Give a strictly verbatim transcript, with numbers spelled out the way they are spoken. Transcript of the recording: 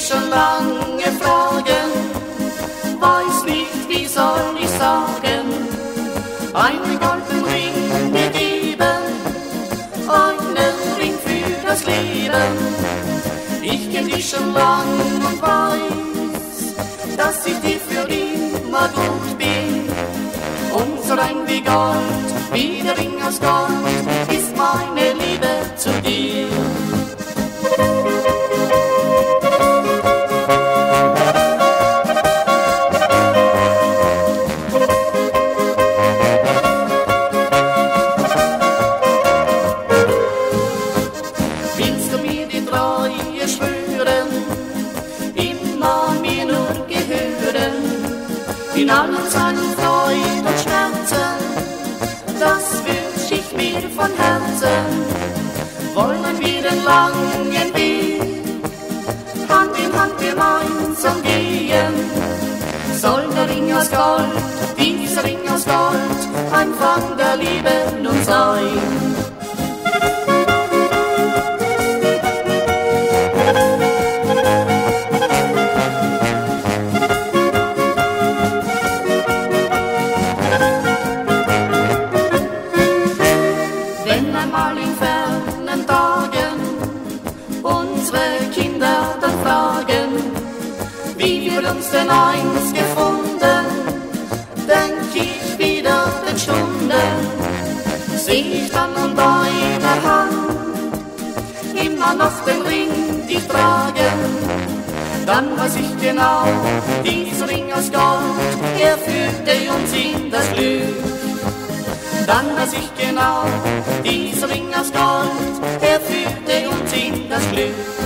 schon lange fragen, weiß nicht, wie soll ich sagen, einen goldenen Ring mir geben, einen Ring für das Leben. Ich kenn dich schon lang und weiß, dass ich dir für immer gut bin. Und so rein wie Gold, wie der Ring aus Gold, ist meine Liebe zu dir. Willst du mir die Treue schwören, immer mir nur gehören, in allen seinen Freuden und Schmerzen, das wünsch ich mir von Herzen. Wollen wir den langen Weg, Hand in Hand gemeinsam gehen, soll der Ring aus Gold, dieser Ring aus Gold, ein Fang der Liebe nun sein. Wenn einmal in fernen Tagen unsere Kinder dann fragen, wie wir uns denn einst gefunden, denk ich wieder den Stunden, seh ich dann an deiner Hand immer noch den Ring dich tragen, dann weiß ich genau, dieser Ring aus Gold, er führte uns in das Glück. Dann weiß ich genau, dieser Ring aus Gold, er führte uns in das Glück.